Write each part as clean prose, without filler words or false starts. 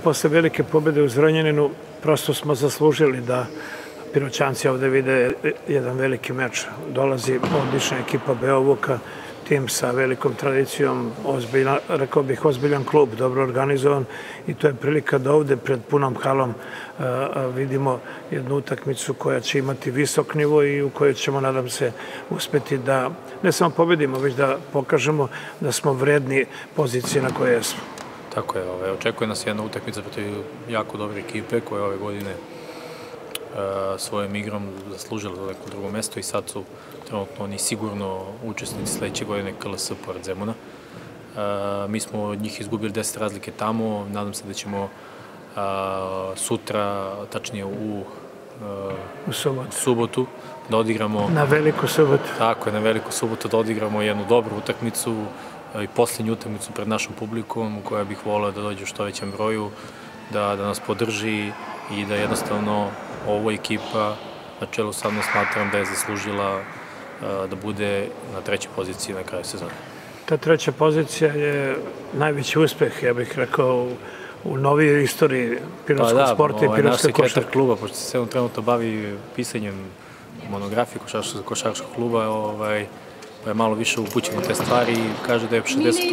Posle velike pobjede u Zrenjaninu prosto smo zaslužili da Piroćanci ovde vide jedan veliki meč. Dolazi odlična ekipa Beovuka, tim sa velikom tradicijom, rekao bih ozbiljan klub, dobro organizovan i to je prilika da ovde pred punom halom vidimo jednu utakmicu koja će imati visok nivo i u kojoj ćemo, nadam se, uspeti da ne samo pobedimo, već da pokažemo da smo vredni pozicije na koje jesmo. Tako je, očekuje nas jedna utakmica protiv jako dobre ekipe koje ove godine svojom igrom zaslužili za neko drugo mesto i sad su trenutno oni sigurno učesnici sledeće godine KLS pored Zemuna. Mi smo od njih izgubili 10 razlike tamo, nadam se da ćemo sutra, tačnije u subotu, da odigramo... Na veliku subotu. Tako je, na veliku subotu da odigramo jednu dobru utakmicu i poslednju utakmicu pred našom publikom koja bih voleo da dođe u što većem broju, da nas podrži i da jednostavno ovo ekipa na čelu sa mnom smatram da je zaslužila da bude na trećoj poziciji na kraju sezone. Ta treća pozicija je najveći uspeh, ja bih rekao, u novijoj istoriji pirotskog sporta i pirotske košarke. Naš sekretar kluba, pošto se on trenutno bavi pisanjem monografije košarkaškog kluba, pa je malo više upućen u te stvari i kaže da je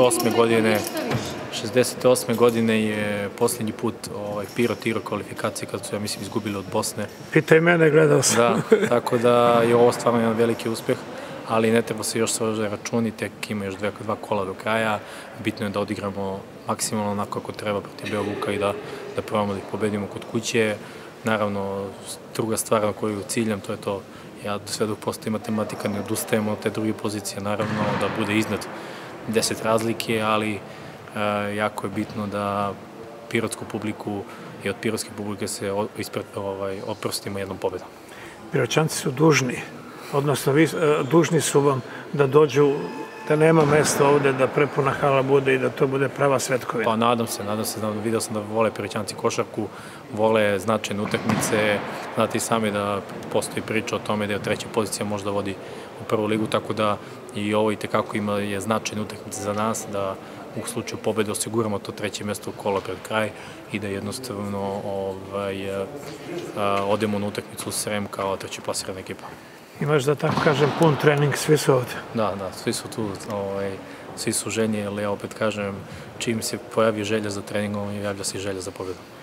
68. godine je poslednji put Pirot igrao kvalifikacije kad su, ja mislim, izgubili od Bosne. Pitaj mene, gledao sam. Da, tako da je ovo stvarno jedan veliki uspeh, ali ne treba se još sve računi, tek ima još dva kola do kraja. Bitno je da odigramo maksimalno onako kako treba protiv Beovuka i da probamo da ih pobedimo kod kuće. Naravno, druga stvar na koju ciljam, to je to, ja sve dok postoji matematika ne odustajemo od te druge pozicije, naravno da bude iznad 10 razlike, ali jako je bitno da pirotsku publiku i od pirotske publike se oprostimo jednom pobedom. Piroćanci su dužni, odnosno dužni su vam da dođu, da nema mesta ovde, da prepuna hala bude i da to bude prava svetkovina. Pa nadam se, vidio sam da vole Piroćanci košarku, vole značajne utakmice, znate i sami da postoji priča o tome da je treća pozicija možda vodi u prvu ligu, tako da i ovo i tekako je značajne utakmice za nas, da u slučaju pobede osiguramo to treće mesto u kola pred kraj i da jednostavno odemo na utakmicu u Srem kao treći plasirana ekipa. Imaš, da tako kažem, pun trening, svi su ovde. Da, svi su tu, svi su željni, ali ja opet kažem, čim se pojavi želja za treningom, javlja se i želja za pobedu.